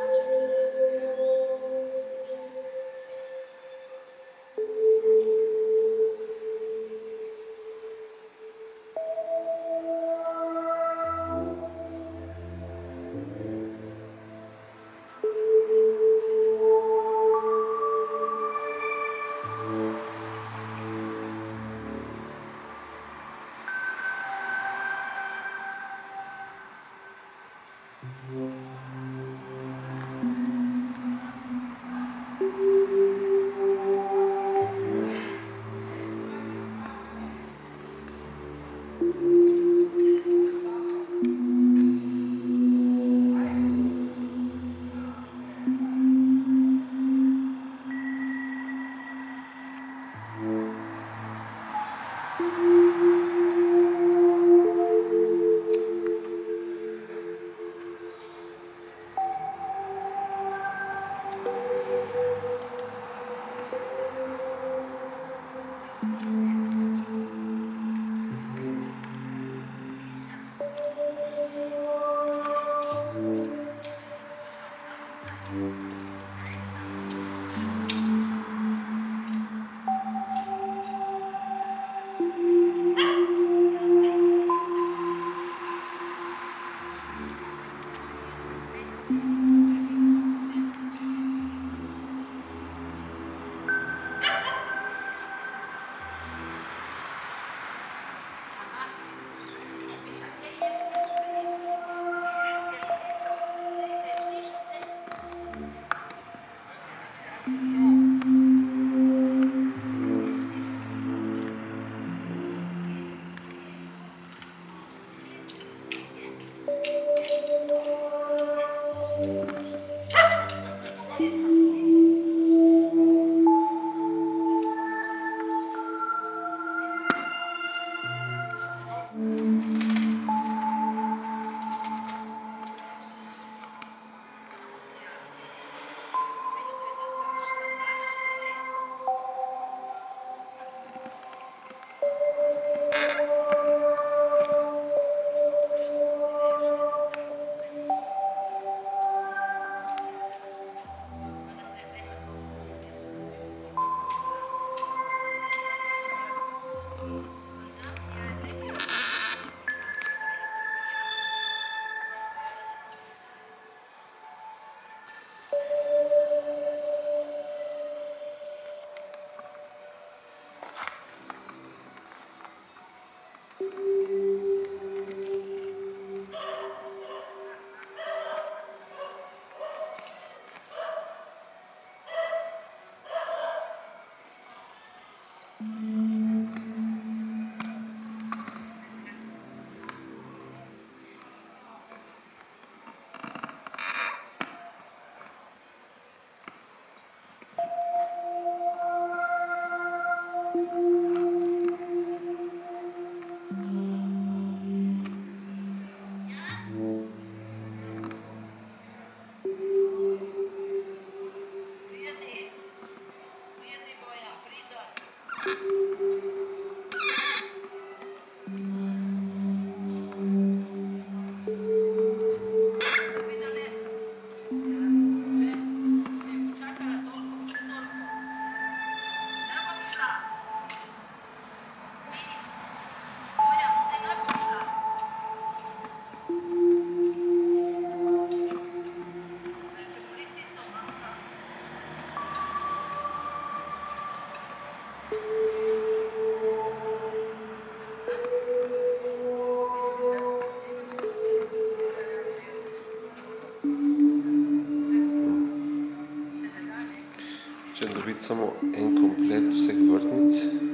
Ćem dobiti samo en komplet vseh vrtnic.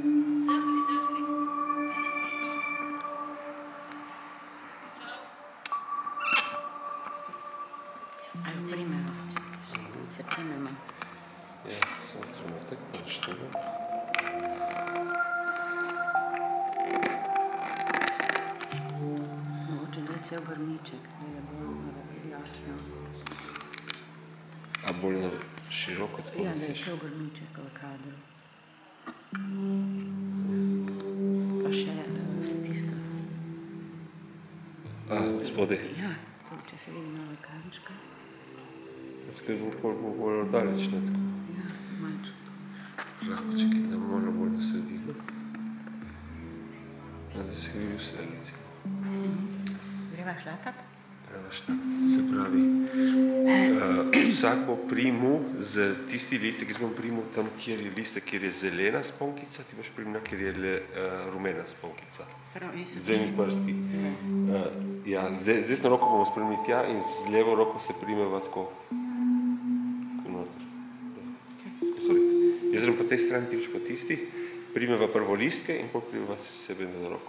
Ali primemo. Se primemo. Ja, samo trenutek, pa naštevam. Mogoče da je cel grmiček, da je bolj jasno. A bolj široko tako Ja, da je misliš? cel grmiček v kadru. Pa še tisto. A, od spodaj. Ja, to, če se vidi malo kančka. Skaj bo bolj daleč, ne tako. Ja, malček. Lahko čekaj, da malo bolj na sredino. Da se vidi vse, recimo. Greva šlatat? Greva šlatat, se pravi. Vsak bo primil z tisti listek, jaz bom primil tam, kjer je listek, kjer je zelena sponkica, ti boš primila, kjer je rumena sponkica. Z dvemi prstki. Ja, z desno roko bomo spremili tja in z levo roko se primeva tako. Jaz grem po tej strani, ti boš po tisti, primeva prvo listke in potem primeva sebe na roko.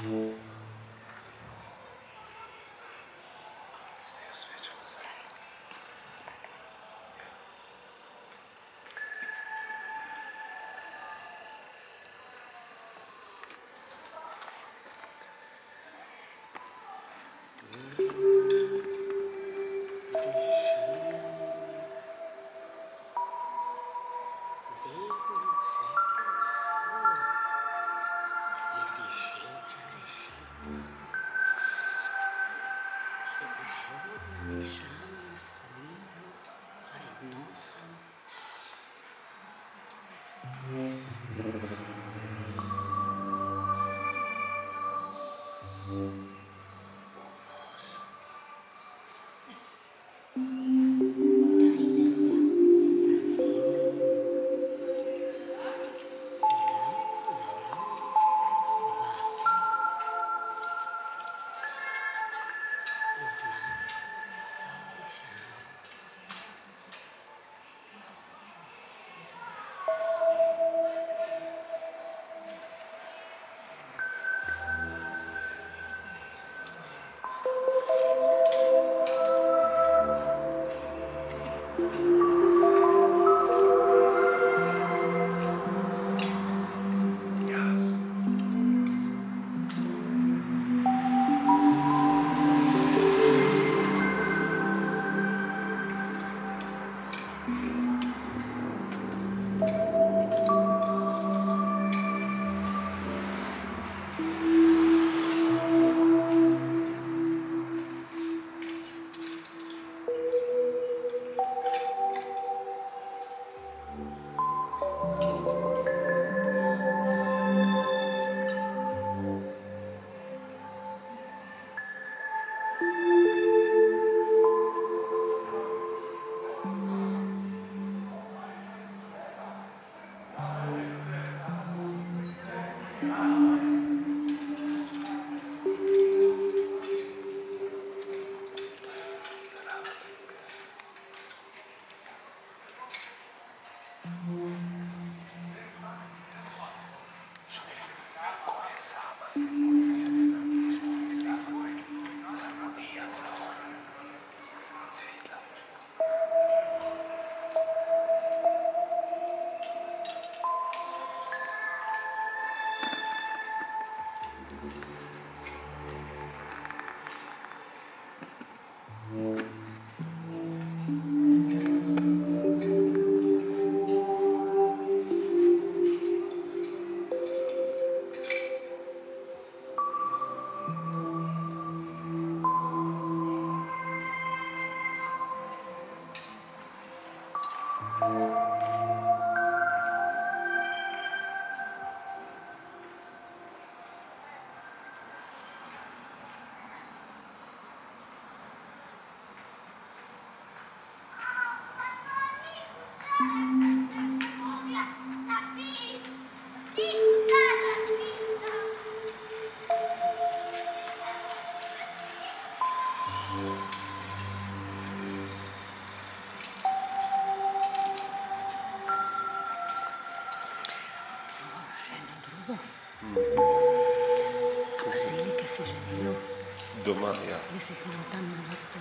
Doma, ja. Jaz jih imam tam na vrtu.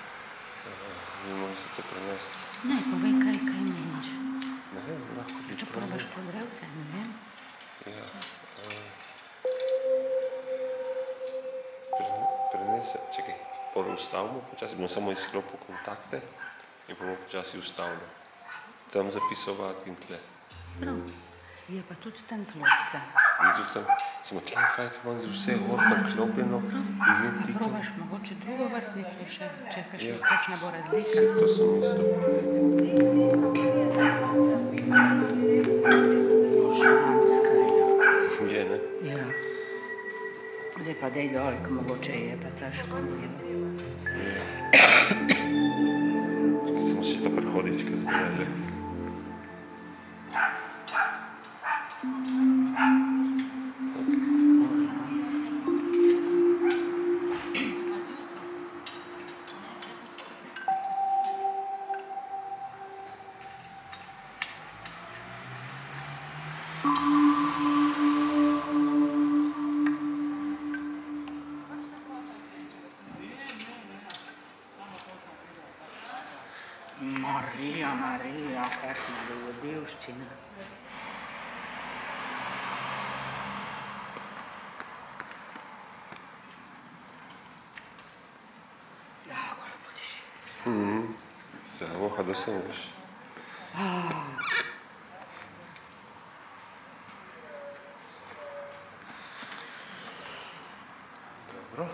Želimo se to prenesti. Ne, povej, kaj meniš. Ne vem, lahko bič Če probaš kot drevce, ne vem. Ja. Prenese, čekaj, pol ustavimo počasi, bomo samo izklopil kontakte in bomo počasi ustavili. Tam zapisovati in tle. Prav, je pa tudi tam klopca. In tudi tam, samo tle je fajn, kaj imam za vse gor preklopljeno in mi tikam. Probaš mogoče drugo vrtnico še, če kakšna bo razlika. Vse to sem mislil. Je, ne? Ja. Zdaj pa dej dol, ko mogoče je pa težko. Samo še ta prehodička zdaj. Divščina. Samo, kada se moš. Dobro.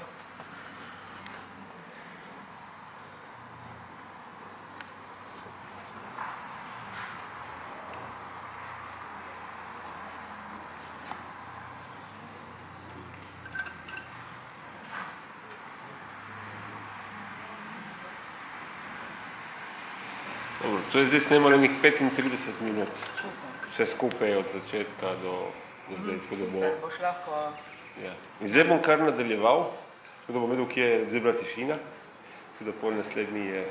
Dobro, to je zdaj snemalo nekih 35 minut. Vse skupaj od začetka do zdaj, tako da bo... Boš lahko... Ja. In zdaj bom kar nadaljeval, tako da bom vedel, kje je zdaj bila tišina, tako da pol naslednji je...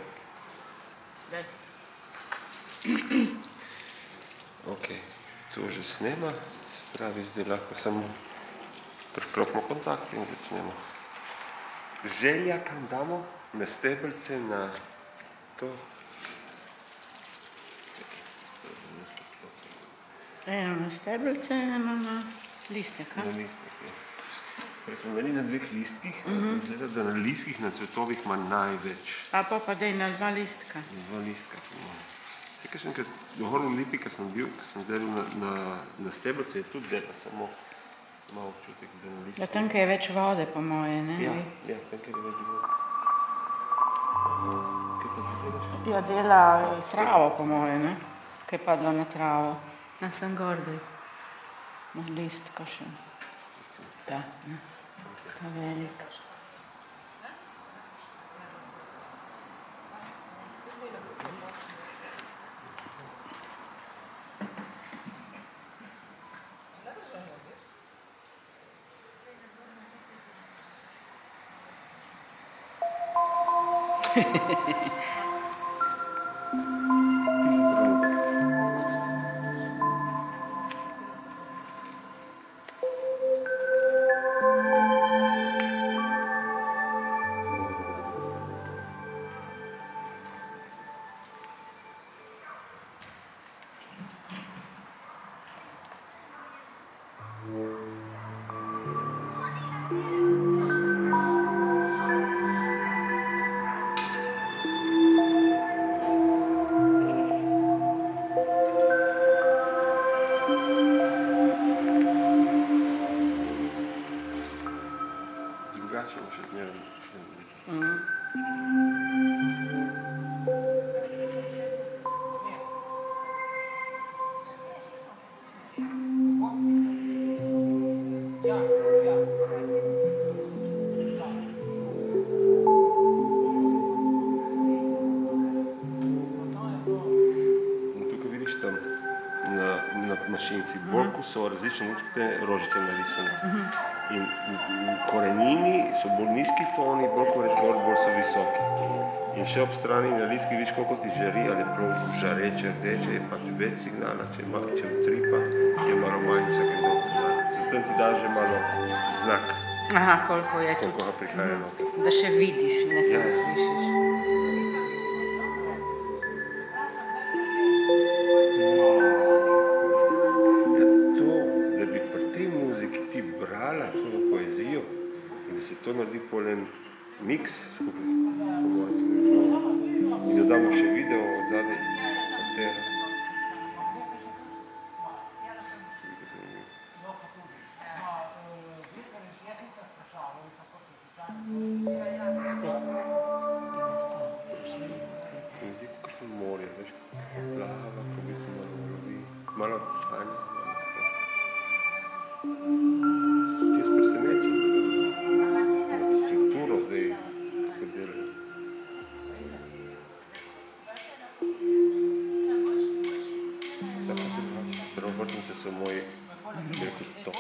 Ok, to že snema, spravi zdaj lahko samo priklopimo kontakt in začnemo. Želja, kam damo na stebelce, na to... Eno na stebelce, eno na listek, Na listek, ja. Prej smo imeli na 2 listkih, izgleda, da na listkih, na cvetovih ima največ. A pa dej na 2 listka. 2 listka. Kaj sem enkrat dohor v Lipi, ko sem bil, ko sem delal na stebelce, je tudi dela, samo malo občutek, da na listek. Ja, tam, je več vode, po moje, ne? Ja, tam, je več vode. Kaj pa ti delaš? Ja, dela travo, po moje, ne? Kaj je padlo na travo. Na sem gordaj. Na listka še. Ta, ne? Ta velika. Drugače bo še zmeraj. Na mašinci. Bolj, ko so različne lučke rožice narisane. In v korenini so bolj nizki toni, bolj ko reš gor, bolj so visoki. In še ob strani na listki vidiš, koliko ti žari, ali prav žareče, rdeče, je pač več signala, če utripa, je malo manj vsake dobu znak. Zato ti daš že malo znak, Aha, koliko je koliko ga prihaja noter. Da še vidiš, ne samo slišiš. To naredi polen miks skupaj, po mojem. In dodamo še video od zadaj, od tega. Se mi zdi kakšno morje, veš, plava, ko bi se malo lovi, malo sanja. Ti jaz presenečen. Vrtnice so moj veliko top.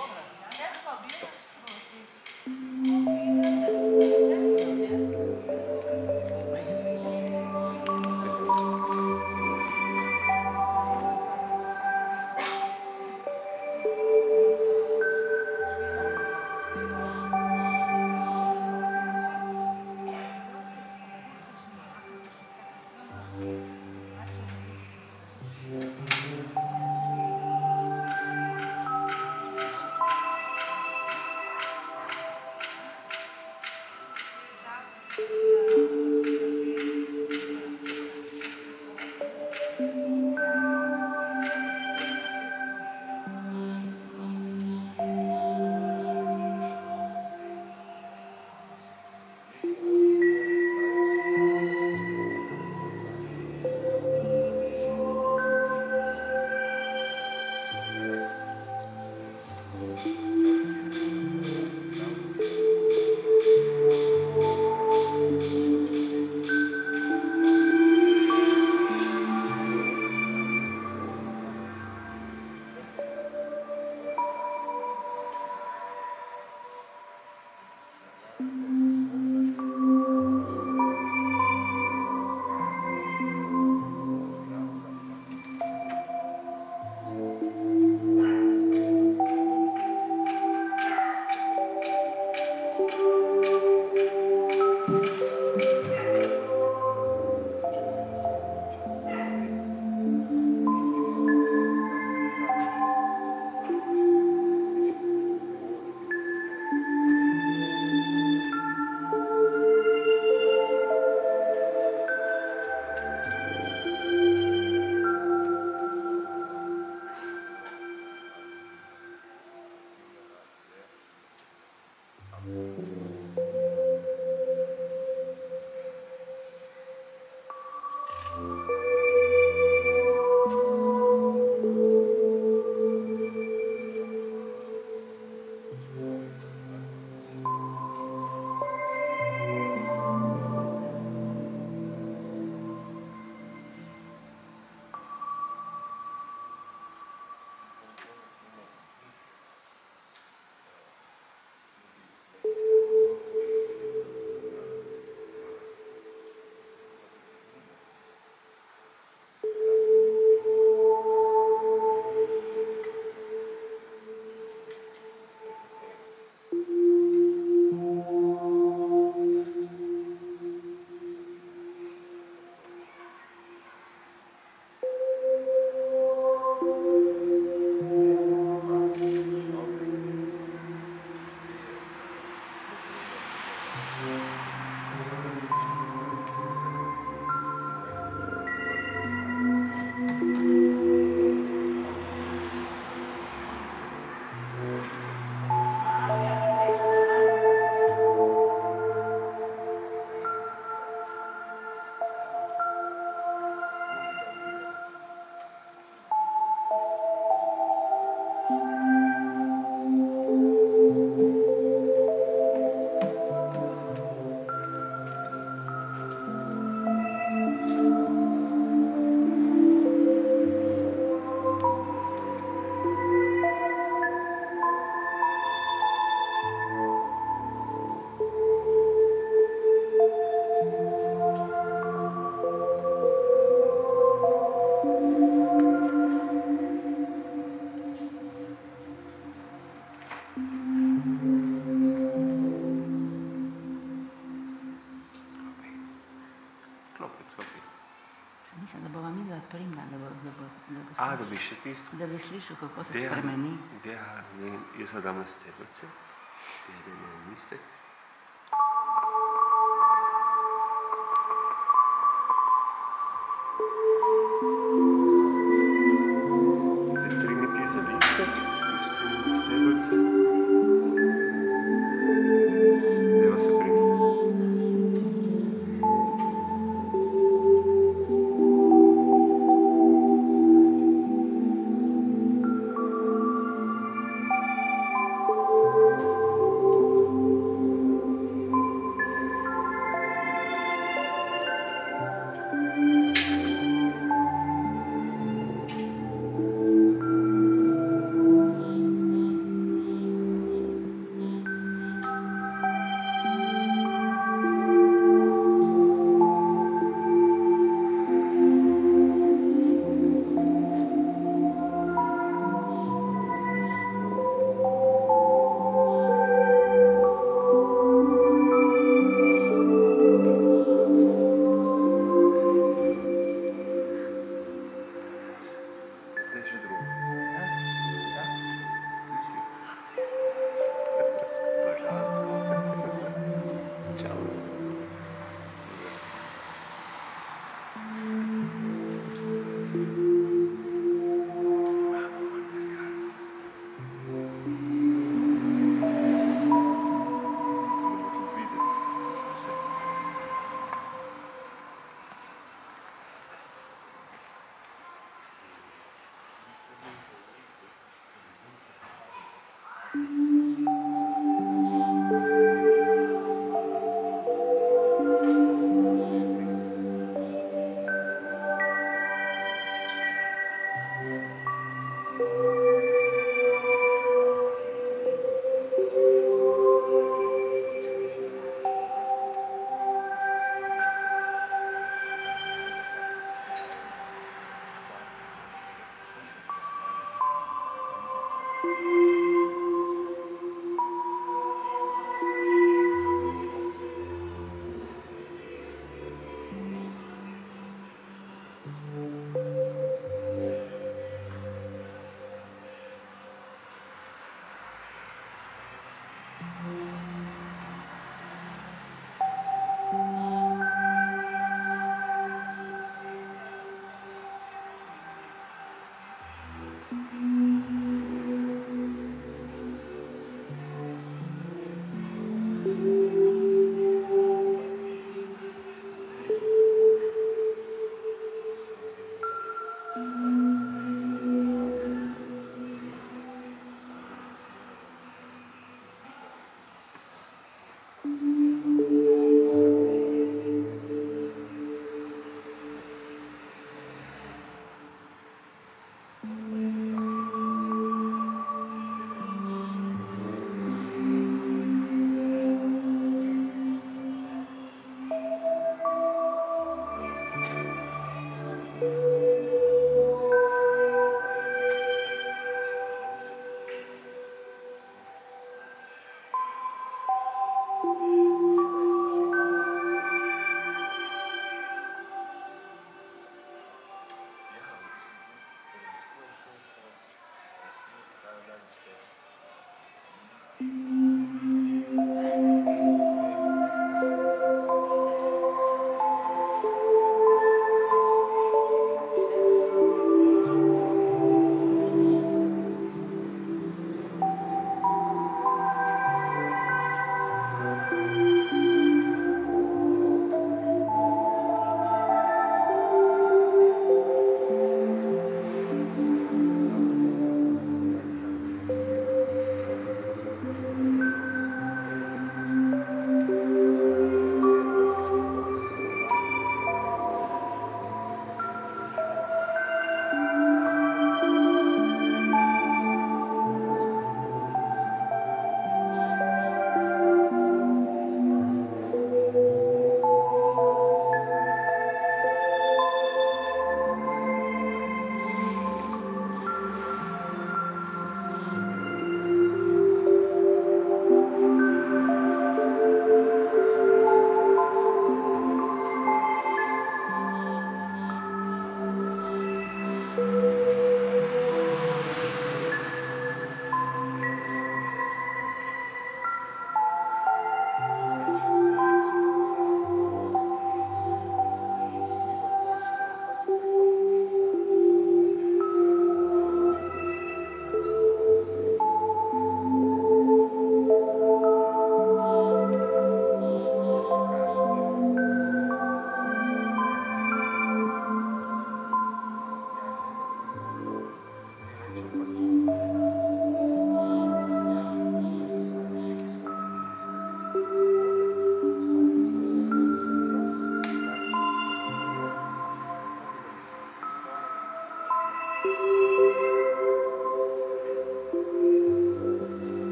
Ja, da bi še tisto. Da bi slišal, kako se spremeni. Ja, jaz ga dam na stebrce. Jeden je listek.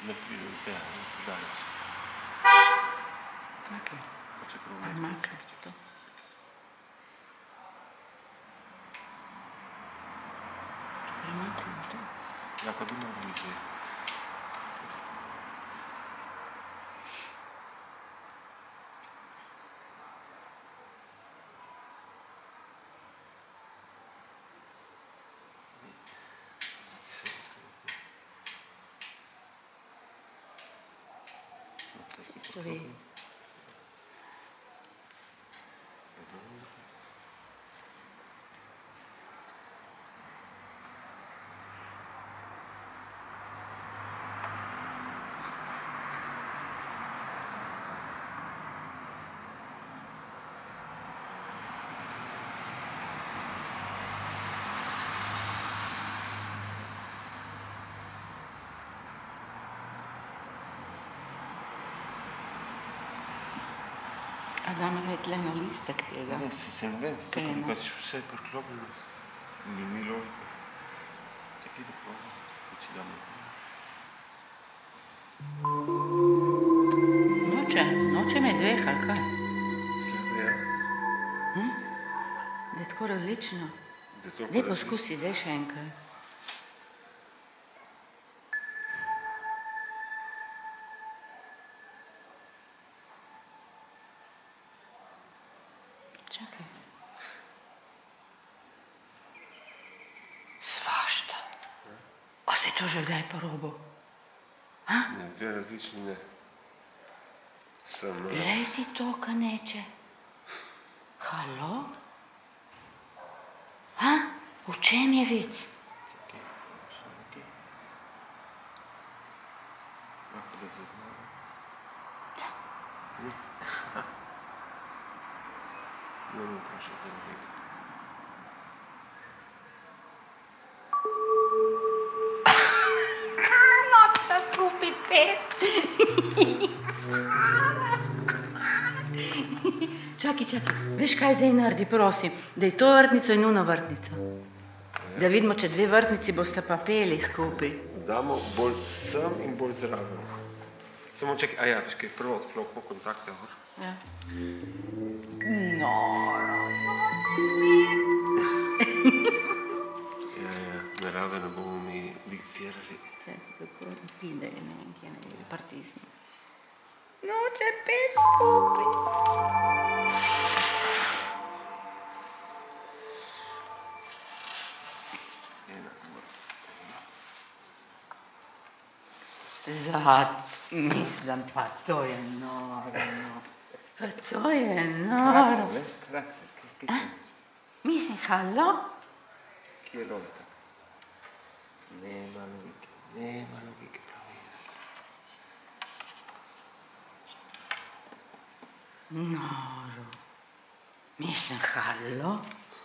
ne pride do tega, ne daleč. Kakaj? Pa čeprav ne. Makaj to. Premaknem to. Ja, pa bi mogo misli. Stoji. A dam je tle na listek tega? Ne, se ne vem, zato bi pač vse priklopljeno. Ni logika. Čakaj da probam, če dam Noče me dveh, ali kaj? Slede, ja. Da je tako različno. Da je toliko Daj poskusi, daj še enkrat. Čakaj. Svašta. A si to že kdaj porobal? Ne, dve različni ne. Sem... Lej ti to, kaneče. Halo? V čem je vic? Čakaj, še nekaj. Lahko da zaznam. Ne. Ne mi vprašaj za nekaj. Nota skupaj pet. Čakaj, veš kaj zdaj naredi, prosim? Daj to vrtnico in uno vrtnico. Da vidimo, če dve vrtnici boste pa peli skupaj. Damo bolj sem in bolj zraven. Samo čakaj, a ja, veš kaj, prvo odklopimo kontakte. Ja. Ja, narave ne bomo mi dikcirali. Čakaj, tako pide, ne vem, kje ne vem, partisni. Noče pet skupaj. Mislim, pa to je noro, no. Pa to je noro. Kratko, Mislim, halo? Kje je logika? Nema logike, prav jest. Noro. Mislim, halo?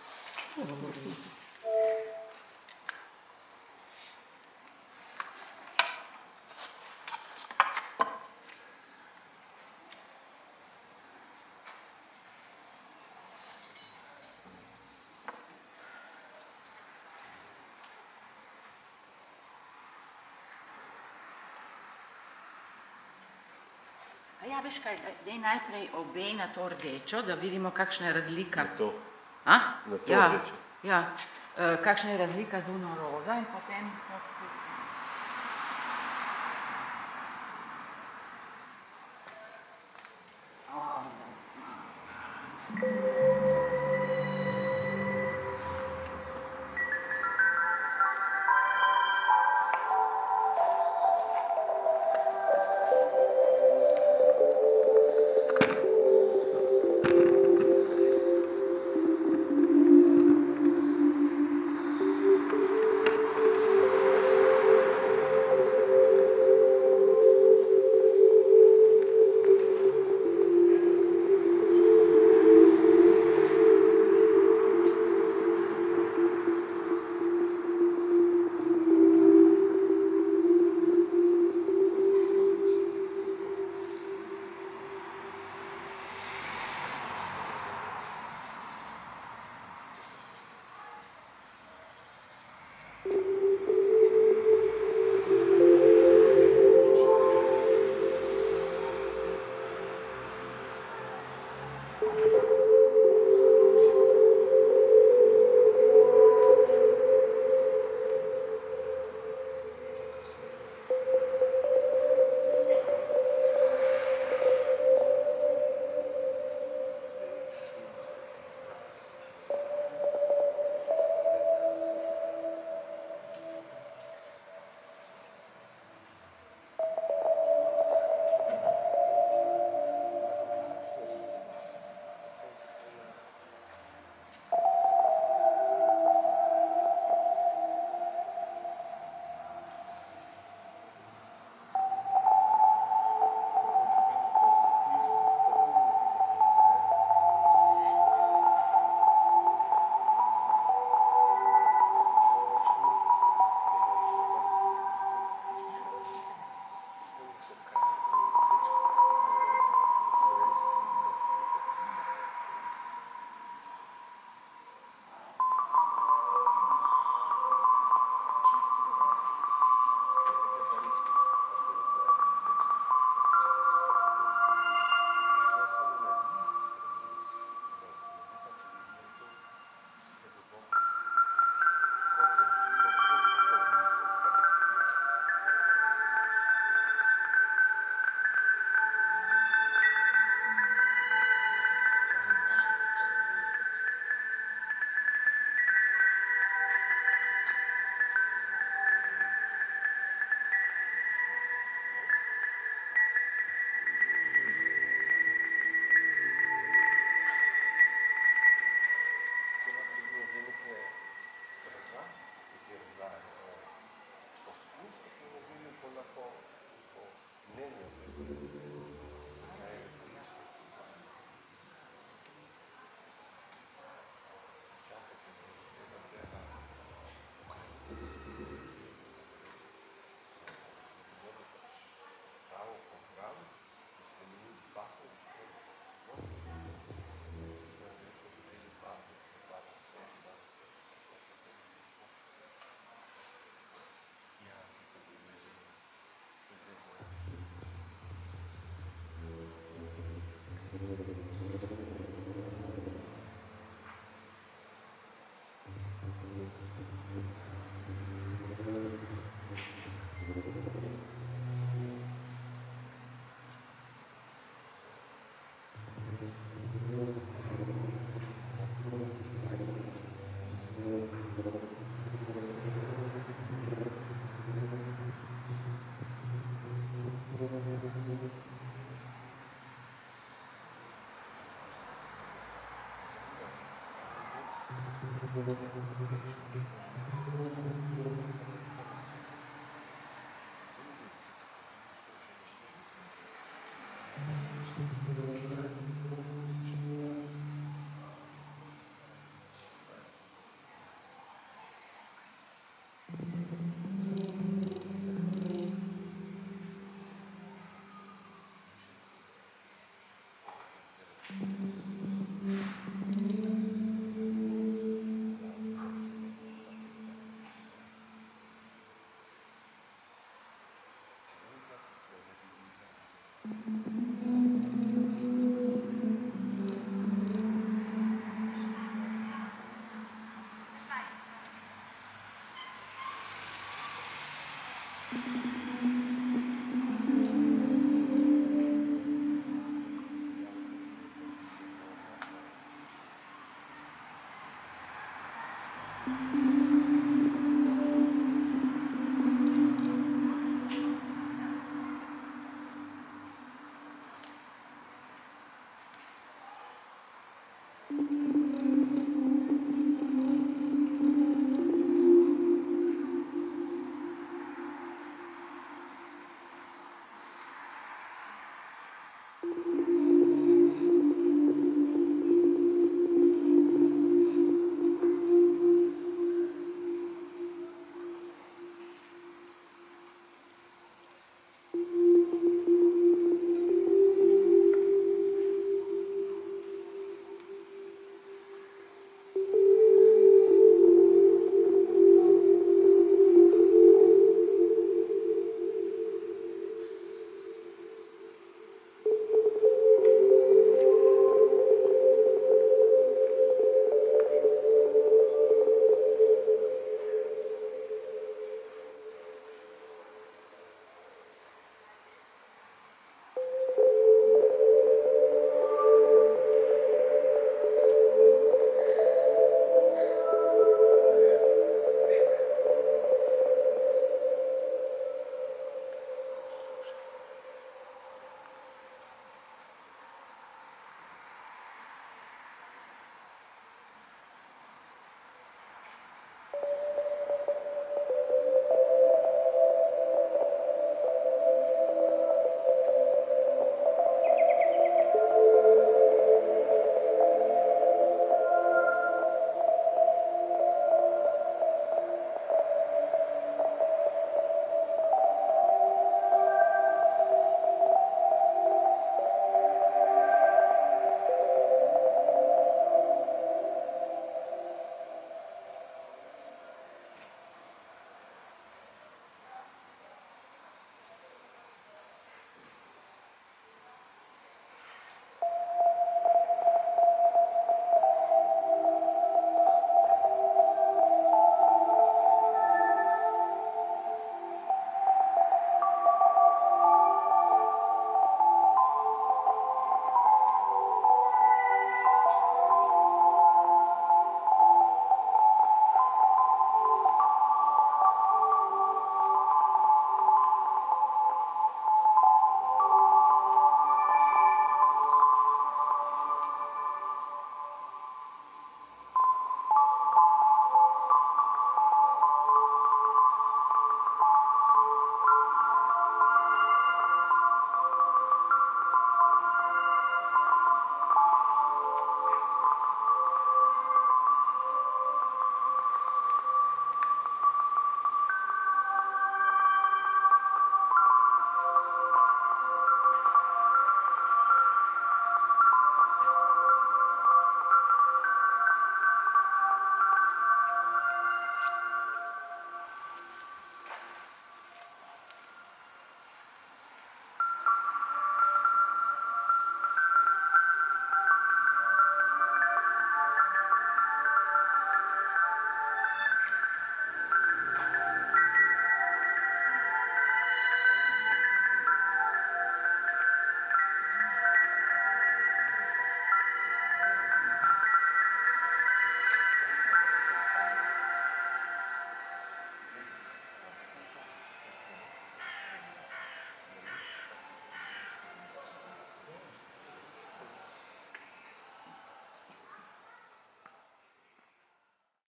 Ja, veš kaj, daj najprej obe na to rdečo, da vidimo, kakšna je razlika. Na to? A? Na to rdečo? Ja, kakšna je razlika z uno roza in potem to skupaj.